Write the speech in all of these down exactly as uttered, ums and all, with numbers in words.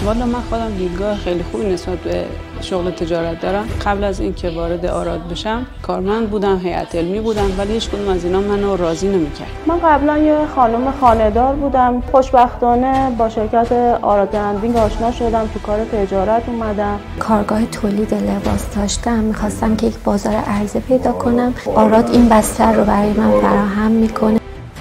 والا من خودم دیدگاه خیلی خوبی نسبت به شغل تجارت دارم. قبل از اینکه وارد آراد بشم کارمند بودم، هیئت علمی بودم، ولی هیچ کدوم از اینا منو راضی نمی‌کرد. من قبلا یه خانم خانه‌دار بودم. خوشبختانه با شرکت آراد برندینگ آشنا شدم، تو کار تجارت اومدم. کارگاه تولید لباس داشتم، می‌خواستم که یک بازار عرضه پیدا کنم. آراد این بستر رو برای من فراهم می‌کنه.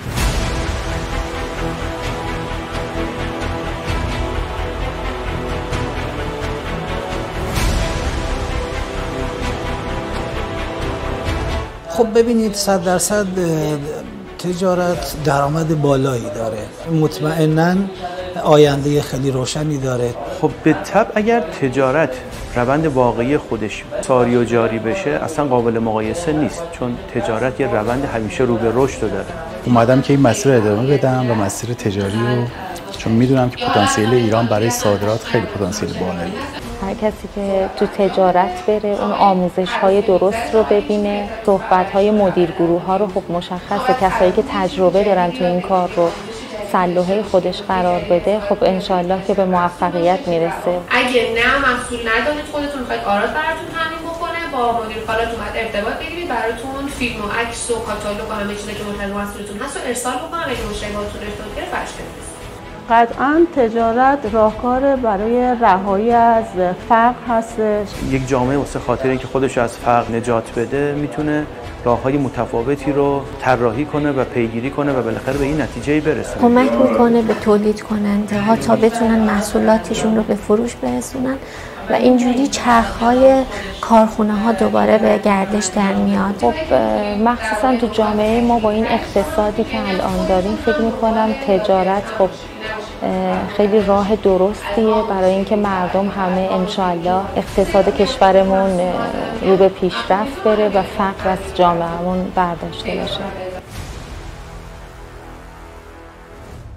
خب ببینید صد درصد تجارت درآمد بالایی داره، مطمئناً آینده خیلی روشنی داره. خب به طبع اگر تجارت روند واقعی خودش ساری و جاری بشه اصلا قابل مقایسه نیست، چون تجارت یه روند همیشه رو به رشد داره. اومدم که این مسیر ادامه بدم و مسیر تجاری رو، چون میدونم که پتانسیل ایران برای صادرات خیلی پتانسیل بالایی. هر کسی که تو تجارت بره اون آموزش های درست رو ببینه، صحبت های مدیر گروه ها رو خب مشخصه، کسایی که تجربه دارن تو این کار رو سلوحه خودش قرار بده، خب انشالله که به موفقیت میرسه. اگه نه محصول ندارید خودتون میخواید آراد براتون تامین بکنه، با مدیر کالاتون باید ارتباط بگیرید، براتون فیلم و عکس و کاتالوگ و همه چیزی که مرتبط با محصولتون هست رو ارسال بکنن. اگه مشتری باهاتون ارتباط گرفت فرش بفرستید. قطعاً تجارت راهکار برای رهایی از فقر هستش. یک جامعه واسه خاطر اینکه خودش از فقر نجات بده میتونه راههای متفاوتی رو طراحی کنه و پیگیری کنه و بالاخره به این نتیجه برسه. کمک میکنه به تولید کننده ها تا بتونن محصولاتشون رو به فروش برسونن و اینجوری چرخهای کارخونه ها دوباره به گردش در میاد. خب مخصوصا تو جامعه ما با این اقتصادی که الان داریم فکر میکنم تجارت خب خیلی راه درستیه برای اینکه مردم همه انشالله اقتصاد کشورمون رو به پیشرفت بره و فقر از جامعهمون برداشته بشه.